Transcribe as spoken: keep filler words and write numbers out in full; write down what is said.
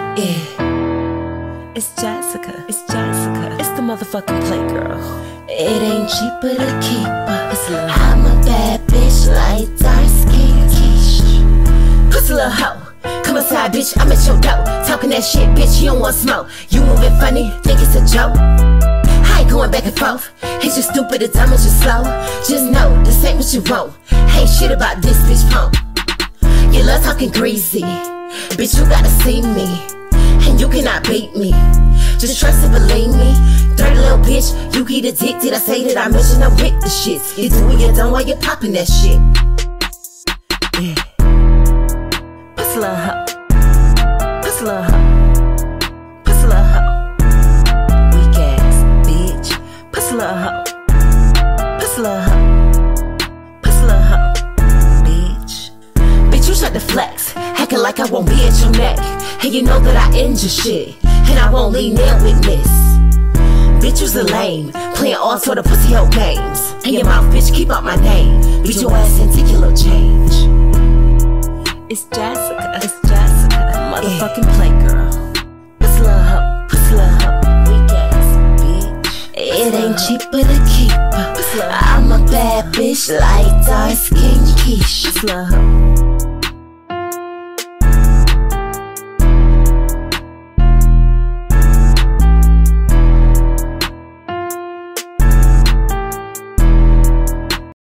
Yeah, it's Jessica, it's Jessica, it's the motherfucking playgirl. It ain't cheaper to keep up. I'm a bad bitch like dark skin quiche. Pussy little hoe, come aside bitch, I'm at your door. Talking that shit bitch, you don't want smoke. You moving funny, think it's a joke. I ain't going back and forth. It's just stupid, it's dumb, it's just slow. Just know, this ain't what you want. Ain't shit about this bitch pump. You love talking greasy, bitch you gotta see me, and you cannot beat me. Just trust and believe me. Dirty little bitch, you get addicted. I say that I mention I'm with the shits. You do what you done while you popping that shit. Yeah. Pussy little hoe, pussy little hoe, pussy little hoe. Weak ass bitch. Pussy little hoe, pussy little hoe, pussy little hoe. Bitch, bitch you tried to flex, acting like I won't be at your neck. And you know that I end your shit, and I won't leave no witness. Bitch, you's a lame, playing all sort of pussy hoe games. And your mouth, bitch, keep out my name. Beat your ass and take your little change. It's Jessica, it's Jessica, motherfucking yeah. Playgirl. Pussy little hoe, pussy little hoe, weak ass bitch. It ain't cheaper to keep up. I'm a bad bitch like dark skin quiche. Pussy little hoe.